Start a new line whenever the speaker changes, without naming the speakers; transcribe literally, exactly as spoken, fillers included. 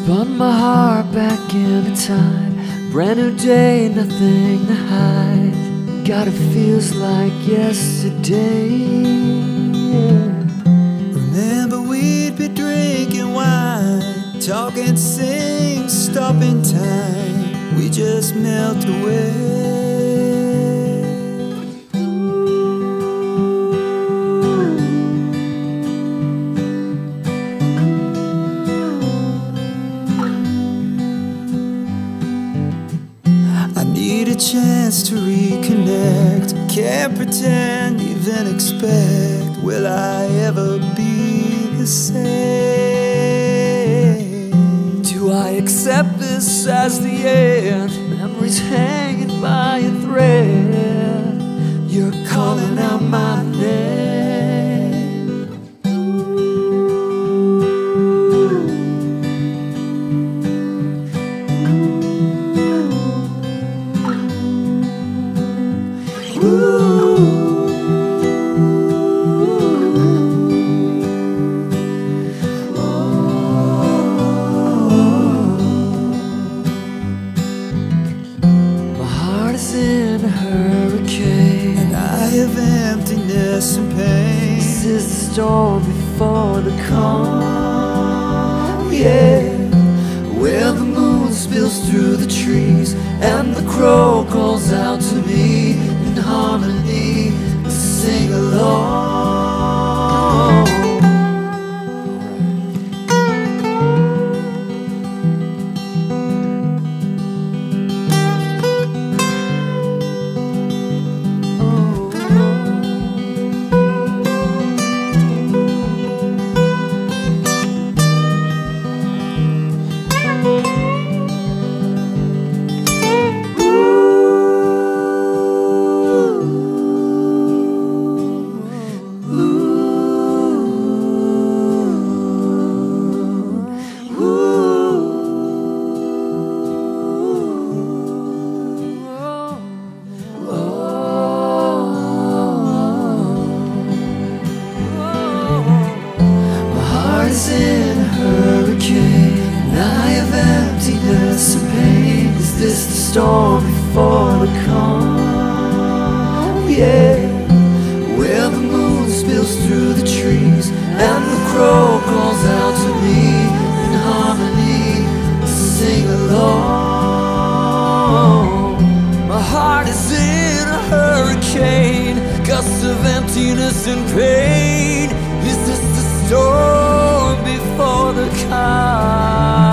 Spun my heart back into time. Brand new day, nothing to hide. God, it feels like yesterday, yeah.
Remember we'd be drinking wine, talking, sing, stopping time. We just melt away. Chance to reconnect. Can't pretend, even expect. Will I ever be the same?
Do I accept this as the end? Memories hanging by a thread. You're calling out my name. Storm before the calm, yeah. Where the moon spills through the trees and the crow calls out to me in harmony to sing along. Storm before the calm, yeah. Where the moon spills through the trees and the crow calls out to me in harmony to sing along. My heart is in a hurricane, gusts of emptiness and pain. Is this the storm before the calm?